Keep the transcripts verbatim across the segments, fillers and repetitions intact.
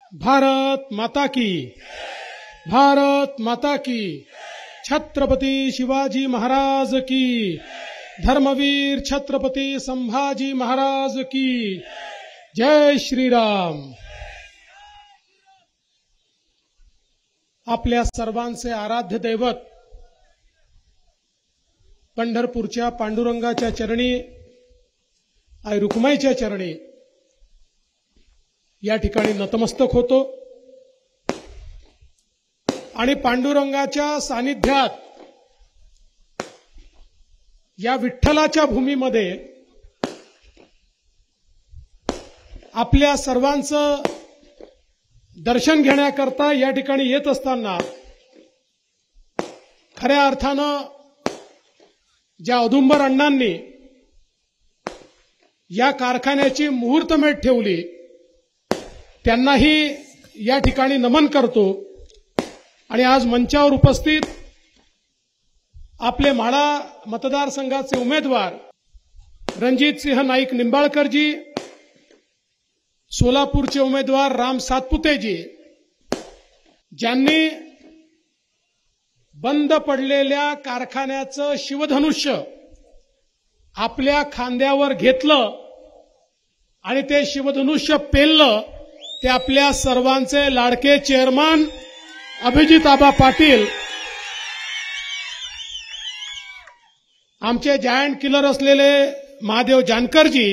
भारत माता की, भारत माता की, छत्रपति शिवाजी महाराज की, धर्मवीर छत्रपति संभाजी महाराज की, जय श्रीराम। आपल्या सर्वांचे आराध्य दैवत पंढरपूरच्या पांडुरंगाच्या चरणी, आई रुक्माईच्या चरणी या ठिकाणी नतमस्तक होतो आणि पांडुरंगाच्या सानिध्यात या विठ्ठलाच्या भूमीमध्ये आपल्या सर्वांचं दर्शन घेण्याकरता या ठिकाणी येत असताना खऱ्या अर्थानं ज्या औदुंबर अण्णांनी या कारखान्याची मुहूर्तमेढ ठेवली त्यांनाही या ठिकाणी नमन करतो आणि आज मंचावर उपस्थित आपले म्हाडा मतदारसंघाचे उमेदवार रणजितसिंह नाईक निंबाळकरजी, सोलापूरचे उमेदवार राम सातपुतेजी, ज्यांनी बंद पडलेल्या कारखान्याचं शिवधनुष्य आपल्या खांद्यावर घेतलं आणि ते शिवधनुष्य पेललं, ते आपल्या सर्वांचे लाडके चेअरमन अभिजित आबा पाटील, आमचे जायंट किलर असलेले महादेव जानकरजी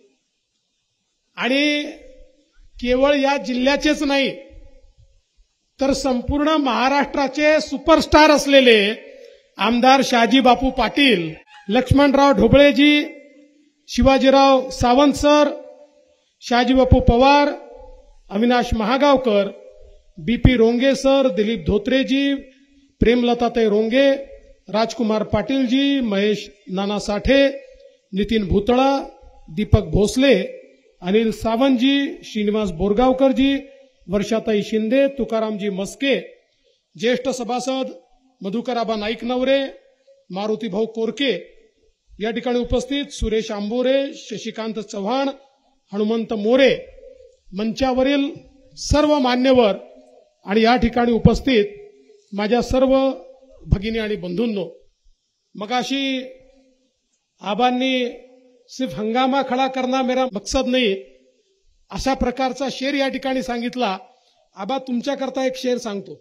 आणि केवळ या जिल्ह्याचेच नाही तर संपूर्ण महाराष्ट्राचे सुपरस्टार असलेले आमदार शहाजी बापू पाटील, लक्ष्मणराव ढोबळेजी, Shivajirao Sawant sir, Shahaji Bapu Pawar, Avinash Mahagaonkar, BP Ronge sir, Dilip धोत्रेजी, प्रेमलताताई रोंगे, राजकुमार पाटीलजी, महेश नाना साठे, नितीन भुतळा, दीपक भोसले, अनिल सावंतजी, श्रीनिवास बोरगावकरजी, वर्षाताई शिंदे, तुकारामजी मस्के, ज्येष्ठ सभासद मधुकराबा नाईक नवरे, मारुती भाऊ कोरके, या ठिकाणी उपस्थित सुरेश आंबोरे, शशिकांत चव्हाण, हनुमंत मोरे, मंचावरील सर्व मान्यवर आणि या ठिकाणी उपस्थित माझ्या सर्व भगिनी आणि बंधूंनो, मगाशी आबांनी सिर्फ हंगामा खड़ा करना मेरा मकसद नहीं अशा प्रकारचा शेर या ठिकाणी सांगितला। आबा तुमच्याकरता एक शेर सांगतो।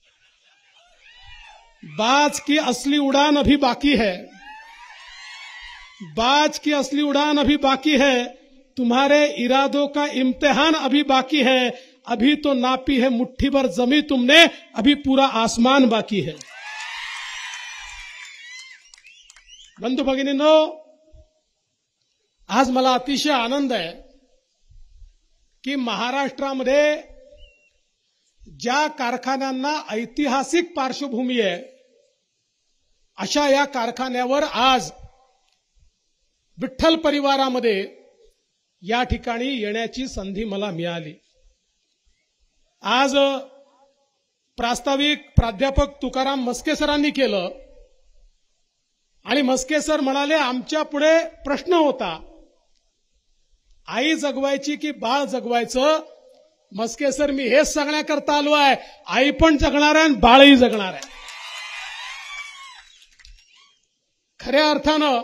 बाज की असली उड़ान अभी बाकी है, बाज की असली उड़ान अभी बाकी है, तुम्हारे इरादों का इम्तिहान अभी बाकी है, अभी तो नापी है मुट्ठी भर जमी तुमने, अभी पूरा आसमान बाकी है। बंधू भगिनींनो, आज मला अतिशय आनंद आहे की महाराष्ट्रामध्ये ज्या कारखान्यांना ऐतिहासिक पार्श्वभूमी आहे अशा या कारखान्यावर आज विठ्ठल परिवारामध्ये या ठिकाणी येण्याची संधी मला मिळाली। आज प्रास्ताविक प्राध्यापक तुकाराम मस्के सरांनी केलं आणि मस्के सर म्हणाले आमच्या पुढे प्रश्न होता, आई जगवायची की बाळ जगवायचं। मस्के सर मी हेच सांगण्याकरता आलो आहे, आई पण जगणार आहे आणि बाळही जगणार आहे। खऱ्या अर्थानं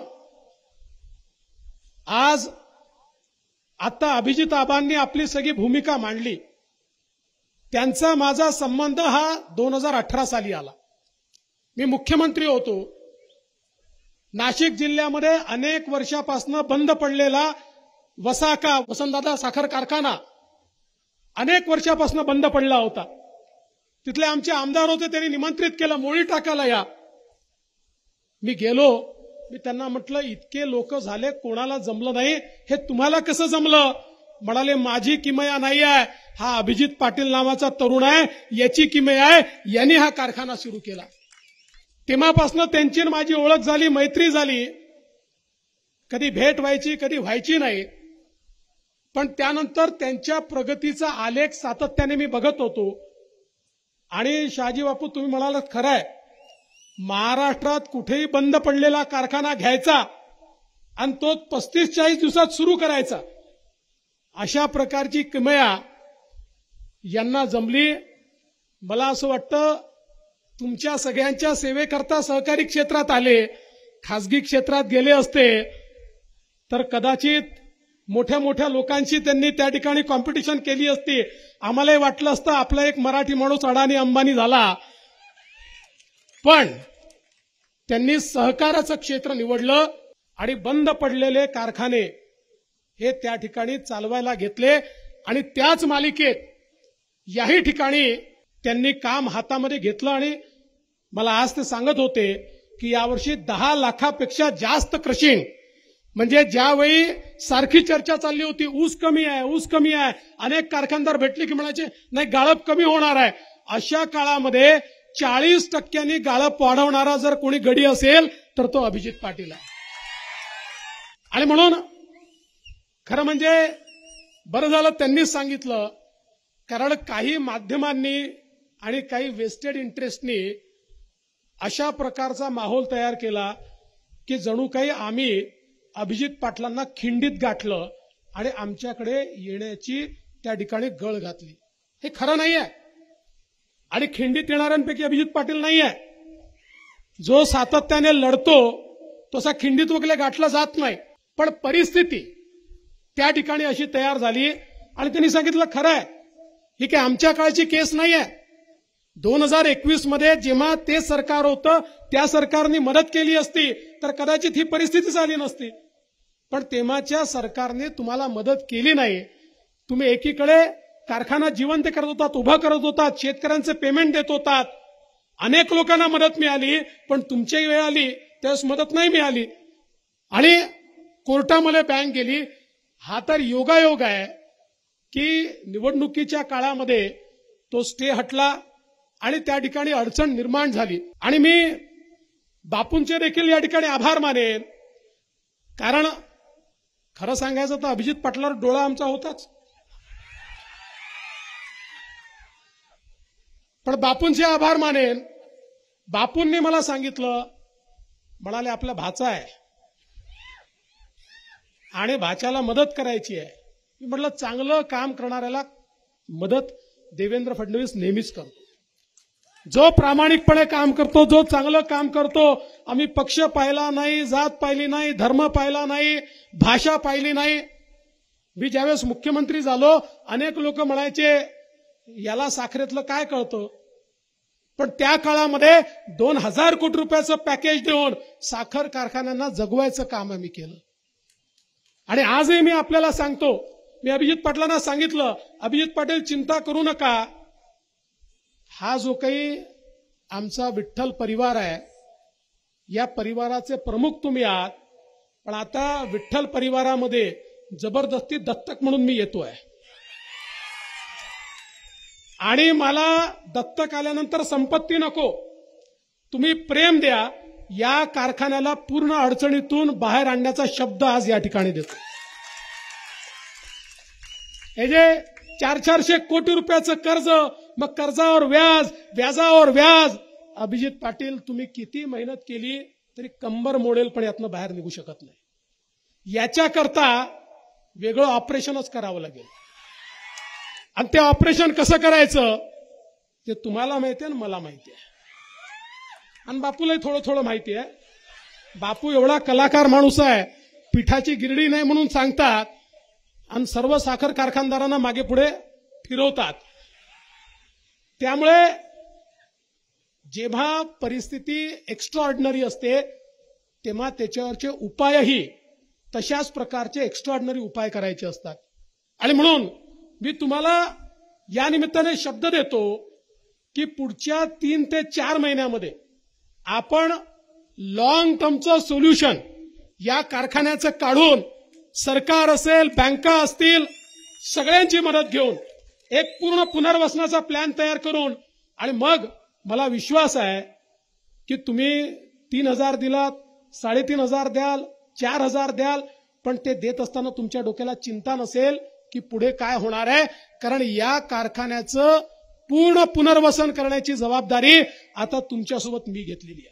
आज आता अभिजित आबांनी आपली सगळी भूमिका मांडली। त्यांचा माझा संबंध हा दोन हजार अठरा साली आला। मी मुख्यमंत्री होतो। नाशिक जिल्ह्यामध्ये अनेक वर्षापासून बंद पडलेला वसाका वसंतदादा साखर कारखाना अनेक वर्षापासून बंद पडला होता। तिथले आमचे आमदार होते, त्यांनी निमंत्रित केलं मोळी टाकायला या। मी गेलो, मी त्यांना म्हटलं इतके लोक झाले, कोणाला जमलं नाही, हे तुम्हाला कसं जमलं? म्हणाले माझी किमया नाही आहे, हा अभिजित पाटील नावाचा तरुण आहे, याची किमया आहे, यांनी हा कारखाना सुरू केला। तेव्हापासून त्यांची माझी ओळख झाली, मैत्री झाली, कधी भेट व्हायची कधी व्हायची नाही, पण त्यानंतर त्यांच्या प्रगतीचा आलेख सातत्याने मी बघत होतो। आणि शहाजी बापू तुम्ही म्हणालात खरं आहे, महाराष्ट्रात कुठेही बंद पडलेला कारखाना घ्यायचा आणि तो पस्तीस चाळीस दिवसात सुरू करायचा, अशा प्रकारची किमया यांना जमली. मला असं वाटतं तुमच्या सगळ्यांच्या सेवेकरता सहकारी क्षेत्रात आले, खासगी क्षेत्रात गेले असते तर कदाचित मोठ्या मोठ्या लोकांशी त्यांनी त्या ठिकाणी कॉम्पिटिशन केली असती. आम्हालाही वाटलं असतं आपला एक मराठी माणूस अडाणी अंबानी झाला, पण त्यांनी सहकाराचं क्षेत्र निवडलं आणि बंद पडलेले कारखाने हे त्या ठिकाणी चालवायला घेतले आणि त्याच मालिकेत याही ठिकाणी त्यांनी काम हातामध्ये घेतलं. आणि मला आज ते सांगत होते की यावर्षी दहा लाखापेक्षा जास्त क्रशिंग, म्हणजे ज्यावेळी सारखी चर्चा चालली होती ऊस कमी आहे ऊस कमी आहे, अनेक कारखानदार भेटले की म्हणायचे नाही गाळप कमी होणार आहे, अशा काळामध्ये चाळीस टक्क्यांनी गाळप वाढवणारा जर कोणी गडी असेल तर तो अभिजित पाटील आहे. आणि म्हणून खरं म्हणजे बरं झालं त्यांनीच सांगितलं, कारण काही माध्यमांनी आणि काही वेस्टेड इंटरेस्टनी अशा प्रकारचा माहोल तयार केला की जणू काही आम्ही अभिजित पाटलांना खिंडीत गाठलं आणि आमच्याकडे येण्याची त्या ठिकाणी गळ घातली. हे खरं नाही आहे. आणि खिंडीत येणाऱ्यांपैकी अभिजित पाटील नाही आहे. जो सातत्याने लढतो तसा खिंडीत वगैरे गाठला जात नाही. पण परिस्थिती त्या ठिकाणी अशी तयार झाली आणि त्यांनी सांगितलं खरं आहे ही काय आमच्या काळची केस नाही आहे. दोन हजार एकवीस मध्ये जेव्हा ते सरकार होतं त्या सरकारने मदत केली असती तर कदाचित ही परिस्थिती झाली नसती. पण तेव्हाच्या सरकारने तुम्हाला मदत केली नाही. तुम्ही एकीकडे कारखाना जिवंत करत होतात, उभा करत होतात, शेतकऱ्यांचे पेमेंट देत होतात, अनेक लोकांना मदत मिळाली, पण तुमची वेळ आली त्यावेळेस मदत नाही मिळाली आणि कोर्टामध्ये बँक गेली. हा तर योगायोग आहे की निवडणुकीच्या काळामध्ये तो स्टे हटला आणि त्या ठिकाणी अडचण निर्माण झाली. आणि मी बापूंचे देखील या ठिकाणी आभार मानेन, कारण खरं सांगायचं तर अभिजित पाटलावर डोळा आमचा होताच, पण बापूंचे आभार मानेन. बापूंनी मला सांगितलं, म्हणाले आपला भाचा आहे आणि भाच्याला मदत करायची आहे. मी म्हटलं चांगलं काम करणाऱ्याला मदत देवेंद्र फडणवीस नेहमीच करतो. जो प्रामाणिकपणे काम करतो, जो चांगलं काम करतो, आम्ही पक्ष पाहिला नाही, जात पाहिली नाही, धर्म पाहिला नाही, भाषा पाहिली नाही. मी ज्यावेळेस मुख्यमंत्री झालो अनेक लोक म्हणायचे याला साखरेतलं काय कळतं, पण त्या काळामध्ये दोन हजार कोटी रुपयाचं पॅकेज देऊन साखर कारखान्यांना जगवायचं काम आम्ही केलं. आणि आजही मी आपल्याला सांगतो, मी अभिजित पाटलांना सांगितलं, अभिजित पाटील चिंता करू नका, हा जो काही आमचा विठ्ठल परिवार आहे या परिवाराचे प्रमुख तुम्ही आहात, पण आता विठ्ठल परिवारामध्ये जबरदस्ती दत्तक म्हणून मी येतोय आणि मला दत्तक आल्यानंतर संपत्ती नको, तुम्ही प्रेम द्या. या कारखान्याला पूर्ण अडचणीतून बाहेर आणण्याचा शब्द आज या ठिकाणी देतो. हे जे चार चारशे कोटी रुपयाचं कर्ज, मग कर्जावर व्याज, व्याजावर व्याज, अभिजित पाटील तुम्ही किती मेहनत केली तरी कंबर मोडेल पण यातनं बाहेर निघू शकत नाही. याच्याकरता वेगळं ऑपरेशनच करावं लागेल. आणि ते ऑपरेशन कसं करायचं ते तुम्हाला माहिती आहे आणि मला माहिती आहे आणि बापूलाही थोडं थोडं माहिती आहे. बापू एवढा कलाकार माणूस आहे, पिठाची गिरडी नाही म्हणून सांगतात आणि सर्व साखर कारखानदारांना मागे पुढे फिरवतात. त्यामुळे जेव्हा परिस्थिती एक्स्ट्राऑर्डिनरी असते तेव्हा त्याच्यावरचे उपायही तशाच प्रकारचे एक्स्ट्राऑर्डिनरी उपाय करायचे असतात. आणि म्हणून मी तुम्हाला या निमित्ताने शब्द देतो की पुढच्या तीन ते चार महिन्यामध्ये आपण लॉंग टर्मचं सोल्युशन या कारखान्याचं काढून सरकार असेल, बँका असतील, सगळ्यांची मदत घेऊन एक पूर्ण पुनर्वसनाचा प्लॅन तयार करून, आणि मग मला विश्वास आहे की तुम्ही तीन हजार दिलात, साडेतीन हजार द्याल, चार हजार द्याल, पण ते देत असताना तुमच्या डोक्याला चिंता नसेल की पुढे काय होणार आहे, कारण या कारखान्याचं पूर्ण पुनर्वसन करण्याची जबाबदारी आता तुमच्यासोबत मी घेतलेली आहे.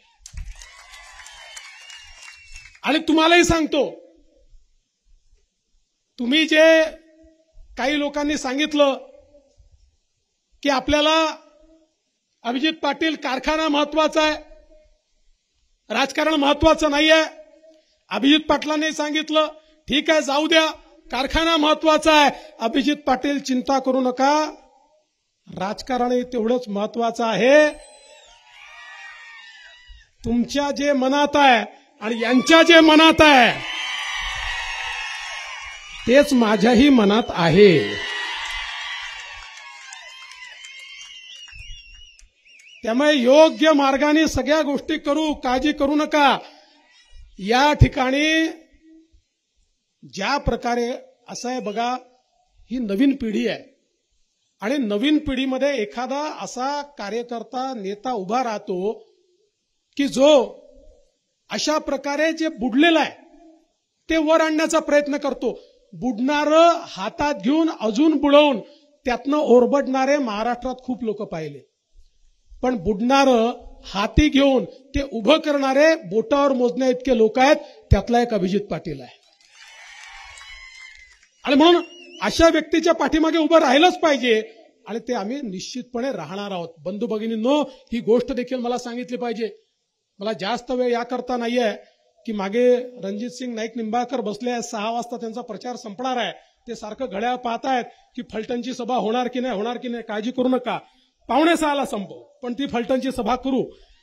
आणि तुम्हालाही सांगतो, तुम्ही जे काही लोकांनी सांगितलं की आपल्याला अभिजित पाटील कारखाना महत्वाचा आहे, राजकारण महत्वाचं नाहीये. अभिजित पाटलांनी सांगितलं ठीक आहे जाऊ द्या, कारखाना महत्वाचा आहे. अभिजित पाटील चिंता करू नका, राजकारण तेवढंच महत्वाचं आहे. तुमच्या जे मनात आहे आणि यांच्या जे मनात आहे तेच माझ्याही मनात आहे. त्यामुळे योग्य मार्गाने सगळ्या गोष्टी करू, काळजी करू नका. या ठिकाणी ज्या प्रकारे असं आहे बघा, ही नवीन पिढी आहे आणि नवीन पिढीमध्ये एखादा असा कार्यकर्ता नेता उभा राहतो की जो अशा प्रकारे जे बुडलेलं आहे ते वर आणण्याचा प्रयत्न करतो. बुडणारं हातात घेऊन अजून बुडवून त्यातनं ओरबडणारे महाराष्ट्रात खूप लोक पाहिले, पण बुडणारं हाती घेऊन ते उभं करणारे बोटावर मोजण्या इतके लोक आहेत. त्यातला एक अभिजित पाटील आहे. आणि म्हणून अशा व्यक्तीच्या पाठीमागे उभं राहिलंच पाहिजे आणि ते आम्ही निश्चितपणे राहणार आहोत. बंधू भगिनींनो, ही गोष्ट देखील मला सांगितली पाहिजे. मला जास्त वेळ याकरता नाहीये की मागे रणजित सिंग नाईक निंबाळकर बसले आहेत, सहा वाजता त्यांचा प्रचार संपणार आहे. ते सारखं घड्याळ पाहतायत की फलटणची सभा होणार की नाही होणार की नाही. काळजी करू नका, पावणे सहाला संपव, पण ती फलटणची सभा करू.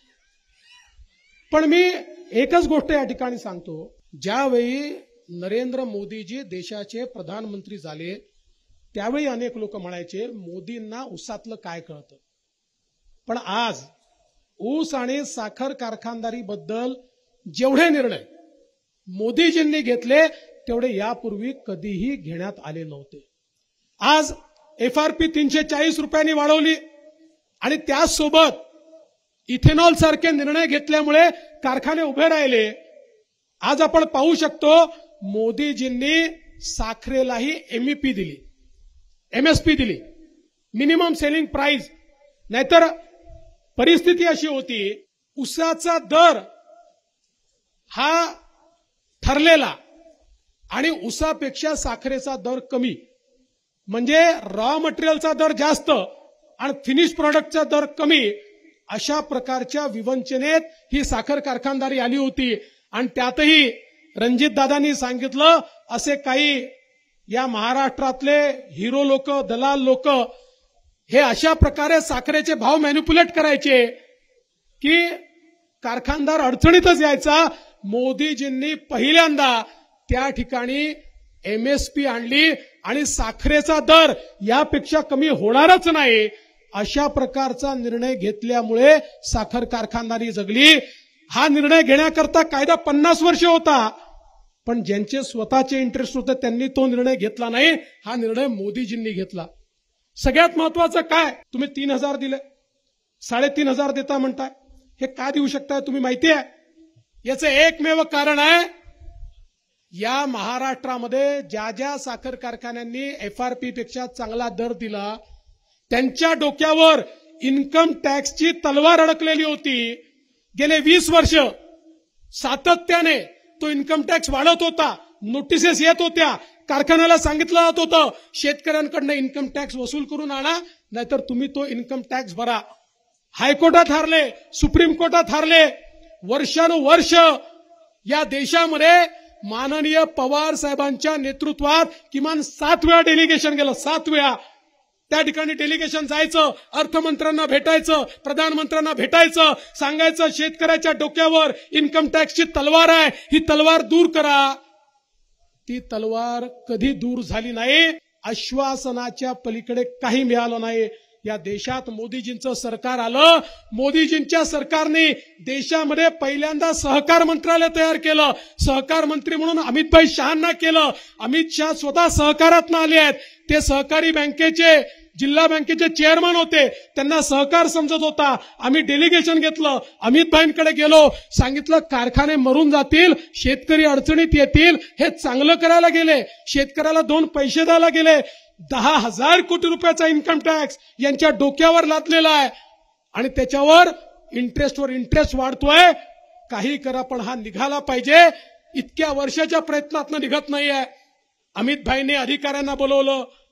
पण मी एकच गोष्ट या ठिकाणी सांगतो, ज्यावेळी नरेंद्र मोदीजी देशाचे प्रधानमंत्री झाले त्यावेळी अनेक लोक म्हणायचे मोदींना ऊसातलं काय कळतं. पण आज ऊस आणि साखर कारखानदारीबद्दल जेवढे निर्णय मोदीजींनी घेतले तेवढे यापूर्वी कधीही घेण्यात आले नव्हते. आज एफआरपी तीनशे चाळीस रुपयांनी वाढवली आणि त्याचसोबत इथेनॉल सारखे निर्णय घेतल्यामुळे कारखाने उभे राहिले. आज आपण पाहू शकतो मोदीजींनी साखरेलाही एमईपी दिली, एमएसपी दिली, मिनिमम सेलिंग प्राइस. नाहीतर परिस्थिती अशी होती, ऊसाचा दर हा ठरलेला आणि ऊसापेक्षा साखरेचा दर कमी, म्हणजे रॉ मटेरियलचा दर जास्त आणि फिनिश प्रॉडक्टचा दर कमी. अशा प्रकारच्या विवंचनेत ही साखर कारखानदारी आली होती. आणि त्यातही रणजित दादांनी सांगितलं असे काही या महाराष्ट्रातले हिरो लोक, दलाल लोक हे अशा प्रकारे साखरेचे भाव मॅनिप्युलेट करायचे की कारखानदार अडचणीतच यायचा. मोदीजींनी पहिल्यांदा त्या ठिकाणी एमएसपी आणली आणि साखरेचा दर यापेक्षा कमी होणारच नाही अशा प्रकारचा निर्णय घेतल्यामुळे साखर कारखानदारी जगली. हा निर्णय घेण्याकरता कायदा पन्नास वर्ष होता, पण ज्यांचे स्वतःचे इंटरेस्ट होते त्यांनी तो निर्णय घेतला नाही. हा निर्णय मोदीजींनी घेतला. सगळ्यात महत्वाचं काय, तुम्ही तीन हजार दिले, साडेतीन हजार देता म्हणताय, हे का देऊ शकताय तुम्ही माहिती आहे? याचं एकमेव कारण आहे, या महाराष्ट्रामध्ये ज्या ज्या साखर कारखान्यांनी एफआरपी पेक्षा चांगला दर दिला त्यांच्या डोक्यावर इन्कम टॅक्सची तलवार अडकलेली होती. गेले वीस वर्ष सातत्याने तो इन्कम टॅक्स वाढत होता, नोटिसेस येत होत्या, कारखान्याला सांगितलं जात होतं शेतकऱ्यांकडनं इन्कम टॅक्स वसूल करून आणा, नाहीतर तुम्ही तो इन्कम टॅक्स भरा. हायकोर्टात हारले, सुप्रीम कोर्टात हारले. वर्षानुवर्ष या देशामध्ये माननीय पवार साहेबांच्या नेतृत्वात किमान सात वेळा डेलिगेशन गेलं, सात वेळा. त्या ठिकाणी डेलिगेशन जायचं, अर्थमंत्र्यांना भेटायचं, प्रधानमंत्र्यांना भेटायचं, सांगायचं शेतकऱ्याच्या डोक्यावर इन्कम टॅक्सची तलवार आहे, ही तलवार दूर करा. ती तलवार कधी दूर झाली नाही. आश्वासनाच्या पलीकडे काही मिळालं नाही. या देशात मोदीजींचं सरकार आलं. मोदीजींच्या सरकारने देशामध्ये पहिल्यांदा सहकार मंत्रालय तयार केलं. सहकार मंत्री म्हणून अमितभाई शहांना केलं. अमित शहा स्वतः सहकारातून आले आहेत. ते सहकारी बँकेचे, जिल्हा बँकेचे चेअरमन होते. त्यांना सहकार समजत होता. आम्ही डेलिगेशन घेतलं, अमितभाईंकडे गेलो, सांगितलं कारखाने मरून जातील, शेतकरी अडचणीत येतील, हे चांगलं करायला गेले. शेतकऱ्याला दोन पैसे द्यायला गेले. दहा हजार कोटी रुपयाचा इन्कम टॅक्स यांच्या डोक्यावर लादलेला आहे आणि त्याच्यावर इंटरेस्टवर इंटरेस्ट वाढतोय. काही करा, पण हा निघाला पाहिजे. इतक्या वर्षाच्या प्रयत्नातनं निघत नाहीये. अमितभाईंनी अधिकाऱ्यांना बोलवलं,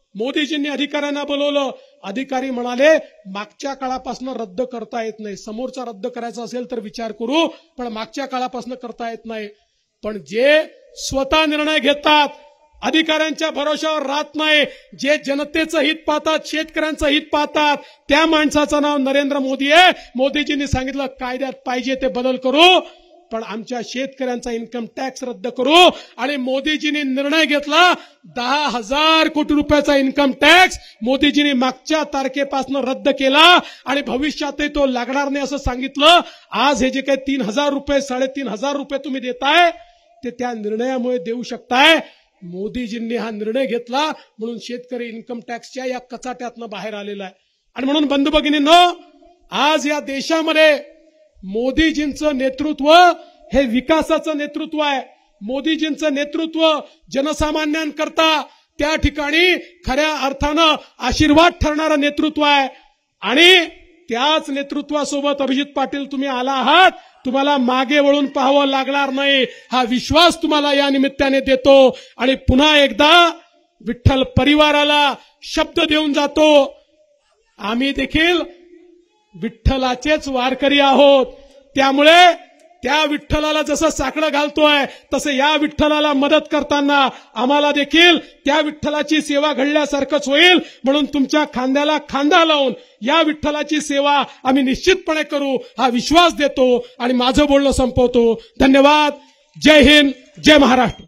मोदीजींनी अधिकाऱ्यांना बोलवलं. अधिकारी म्हणाले मागच्या काळापासून रद्द करता येत नाही. समोरचा रद्द करायचा असेल तर विचार करू, पण मागच्या काळापासून करता येत नाही. पण जे स्वतः निर्णय घेतात, अधिकाऱ्यांच्या भरोशावर राहत नाही, जे जनतेचं हित पाहतात, शेतकऱ्यांचं हित पाहतात, त्या माणसाचं नाव नरेंद्र मोदी आहे. मोदीजींनी सांगितलं कायद्यात पाहिजे ते बदल करू, पण आमच्या शेतकऱ्यांचा इन्कम टॅक्स रद्द करू. आणि मोदीजींनी निर्णय घेतला दहा हजार कोटी रुपयाचा इन्कम टॅक्स मोदीजींनी मागच्या तारखेपासून रद्द केला आणि भविष्यातही तो लागणार नाही असं सांगितलं. आज हे जे काही तीन हजार रुपये साडेतीन हजार रुपये तुम्ही देताय ते त्या निर्णयामुळे देऊ शकताय. मोदीजींनी हा निर्णय घेतला म्हणून शेतकरी इन्कम टॅक्सच्या या कचाट्यातनं बाहेर आलेला आहे. आणि म्हणून बंधू भगिनींनो, आज या देशामध्ये मोदीजींचं नेतृत्व हे विकासाचं नेतृत्व आहे. मोदीजींचं नेतृत्व जनसामान्यांकरता त्या ठिकाणी खऱ्या अर्थानं आशीर्वाद ठरणारं नेतृत्व आहे. आणि त्याच नेतृत्वासोबत अभिजित पाटील तुम्ही आला आहात, तुम्हाला मागे वळून पाहावं लागणार नाही, हा विश्वास तुम्हाला या निमित्ताने देतो. आणि पुन्हा एकदा विठ्ठल परिवाराला शब्द देऊन जातो, आम्ही देखील विठ्ठलाचेच वारकरी आहोत. त्यामुळे त्या विठ्ठलाला जसं साकडं घालतोय तसं या विठ्ठलाला मदत करताना आम्हाला देखील त्या विठ्ठलाची सेवा घडल्यासारखंच होईल. म्हणून तुमच्या खांद्याला खांदा लावून या विठ्ठलाची सेवा आम्ही निश्चितपणे करू, हा विश्वास देतो आणि माझं बोलणं संपवतो. धन्यवाद. जय हिंद, जय महाराष्ट्र.